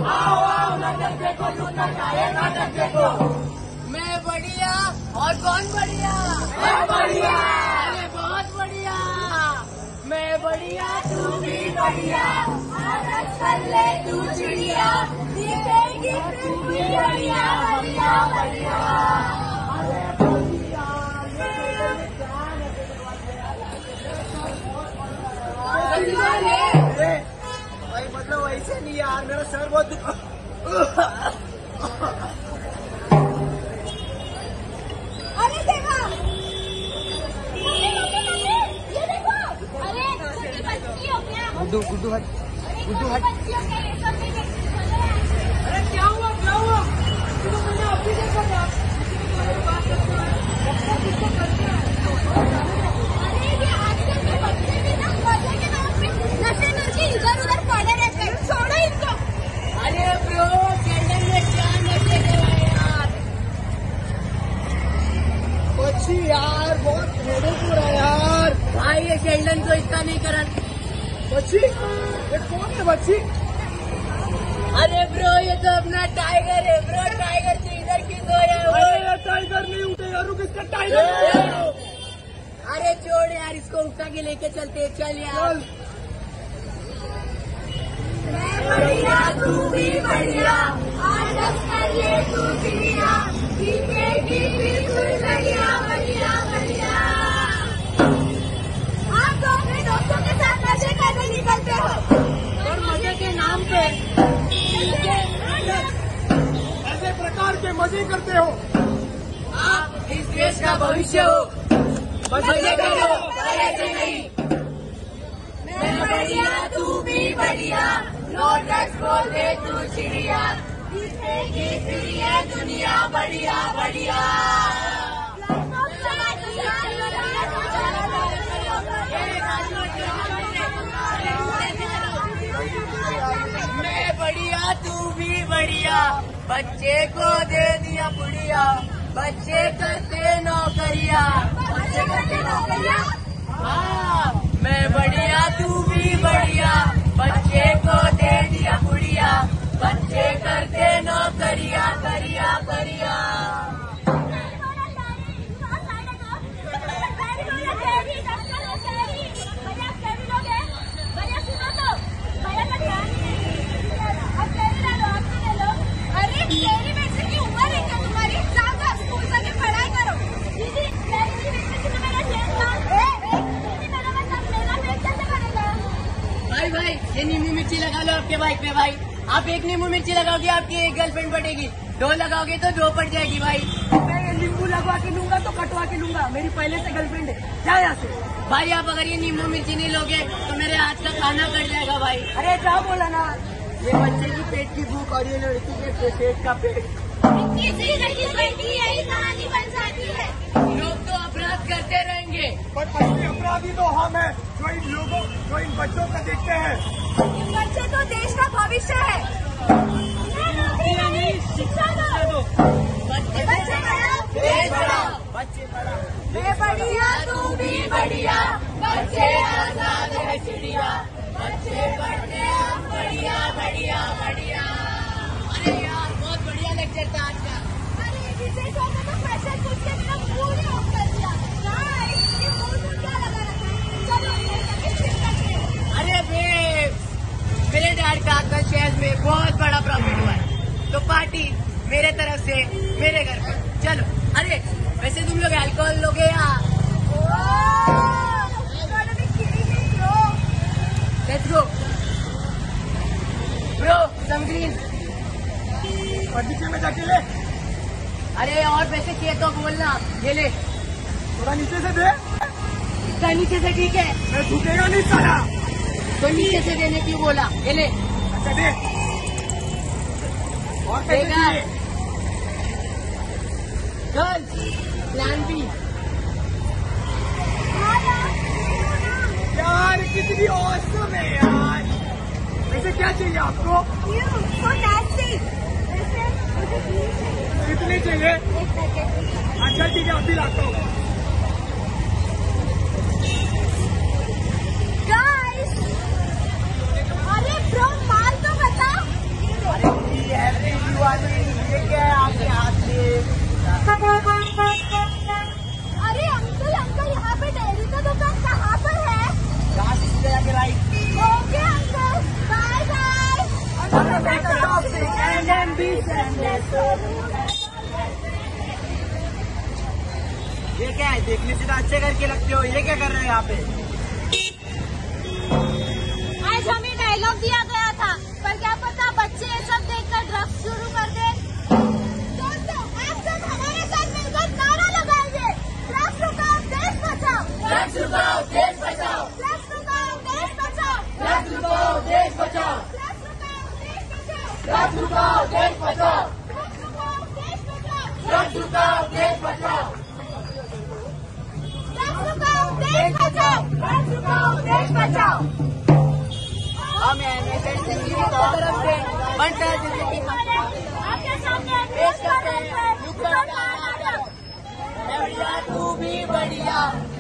मैं बढ़िया और कौन बढ़िया? मैं बढ़िया। अरे बहुत बढ़िया। मैं बढ़िया तू भी बढ़िया, कर ले तू चिड़िया, दिखेगी फिर भी बढ़िया बढ़िया बढ़िया। भाई मतलब वैसे नहीं यार, मेरा सर बहुत अरे देखो, ये देखो, अरे छोटी बच्ची हो क्या? गुड्डू गुड्डू हट, गुड्डू हट। बच्ची हो क्या? ये सब नहीं देखती। अरे क्या हुआ क्या हुआ? तो मैंने अभी देखा था। अरे ये आजकल के बच्चे भी ना मजे के नाम पे नशे नशे इधर उधर पड़े रहते हैं, छोड़ो इनको। अरे ब्रो, कैंडल में क्या नशे कराए यार? बच्ची यार बहुत हेडेक हो रहा है यार। भाई ये कैंडल तो इतना नहीं करा। बच्ची ये कौन है बच्ची? अरे ब्रो, ये तो अपना टाइगर है ब्रो। टाइगर से इधर क्यों सोया हुआ? अरे यार टाइगर नहीं उठे यार, रुक इसका टाइगर। अरे छोड़ यार, इसको उठा के लेके चलते हैं, चल यार। मैं बढ़िया तू भी बढ़िया, आदत कर ले तू चिड़िया, दिखेगी बिल्कुल बढ़िया बढ़िया बढ़िया। आप तो अपने दोस्तों के साथ नशे करने निकलते हो और मजे के नाम पे ऐसे प्रकार के मजे करते हो। आप इस देश का भविष्य हो। मजे करो पर ऐसे नहीं। मैं बढ़िया तू भी बढ़िया, नो ड्रग्स बोल दे तू चिड़िया, दिखेगी फिर ये दुनिया बढ़िया बढ़िया। मैं बढ़िया तू भी बढ़िया, बच्चे को दे दिया पुड़िया, बच्चे करते नौकरिया। बच्चे करते नौकरिया? हाँ, मैं बढ़िया तू भी बढ़िया, बच्चे को दे दिया पुड़िया, बच्चे करते नौकरिया करिया करिया। अरे कैरी बेचने की उम्र है क्या तुम्हारी? जाओ स्कूल जाके पढ़ाई करो। दीदी कैरी बेचने की तो मेरा शेर था। मेरा पेट कैसे भरेगा? भाई ये नींबू मिर्ची लगा लो आपके बाइक में भाई। आप एक नींबू मिर्ची लगाओगे आपकी एक गर्लफ्रेंड पड़ेगी, दो लगाओगे तो दो पड़ जाएगी भाई। मैं ये नींबू लगवा के लूंगा तो कटवा के लूंगा, मेरी पहले से गर्लफ्रेंड है। क्या यहाँ से? भाई आप अगर ये नींबू मिर्ची नहीं लोगे तो मेरे हाथ का खाना कट जाएगा भाई। अरे क्या बोला ना, ये बच्चे की पेट की भूख और ये लड़की के पेट का पेट। यही कहानी बन जाती है। लोग तो अपराध करते रहेंगे, पर असली अपराधी तो हम हैं, जो इन लोगों जो इन बच्चों को देखते हैं। बच्चे तो देश का भविष्य है। शिक्षा दो। बच्चे पढ़ाओ, देश बढ़ाओ। बच्चे बड़ा मैं बढ़िया तू भी बढ़िया, बच्चे आजाद है चिड़िया, बच्चे पढ़ते अब बढ़िया बढ़िया बढ़िया। अरे यार बहुत बढ़िया लेक्चर था आज का। अरे विजय सर ने तो क्वेश्चन पूछ के मेरा पूरी ऑफ कर दिया। ये फूल क्या लगा रखा है? चलो करते हैं। अरे मेरे डैड का कल शहर में बहुत बड़ा प्रॉफिट हुआ है, तो पार्टी मेरे तरफ से मेरे घर पर। चलो। अरे वैसे तुम लोग अल्कोहल लोगे या? Let's go bro, some green. बगीचे में जाके ले, अरे और पैसे चाहिए तो बोलना, ये ले। थोड़ा नीचे से दे। इतना नीचे से ठीक है, मैं झुकेगा नहीं साला। तो नीचे से देने क्यों बोला? ये ले। अच्छा दे। और पैसे देगा। चाहिए? Girls plan B. यार कितनी औसम है यार। वैसे क्या चाहिए आपको? कितने चाहिए? अच्छा ठीक है, अभी लाता हूँ। अरे ब्रो माल तो बता। अरे हुआ नहीं। ये क्या है आपके हाथ में? अरे अंकल अंकल, यहाँ पे डेयरी का दुकान कहाँ पर है? यहाँ से सीधे जाके right. Okay uncle, bye bye. ये क्या है? देखने से तो अच्छे करके लगते हो। ये क्या कर रहे हो यहाँ पे? आज हमें डायलॉग दिया गया था, पर क्या पता बच्चे ये सब देखकर ड्रग्स शुरू कर दे। दोस्तों, आप सब हमारे साथ मिलकर नारा लगाएंगे, ड्रग्स रुकाओ देश बचाओ, ड्रग्स रुकाओ देश बचाओ, ड्रग्स रुकाओ देश बचाओ, ड्रग्स रुकाओ देश बचाओ, ड्रग्स रुकाओ देश बचाओ, ड्रग्स रुकाओ देश बचाओ, ड्रग्स रुकाओ देश बचाओ, ड्रग्स रुकाओ देश बचाओ, ड्रग्स रुकाओ देश बचाओ, ड्रग्स रुकाओ देश बचाओ। हम एनएसएस की तरफ से बंटा जिंदगी आपके सामने पेश करते हैं बढ़िया तू भी बढ़िया,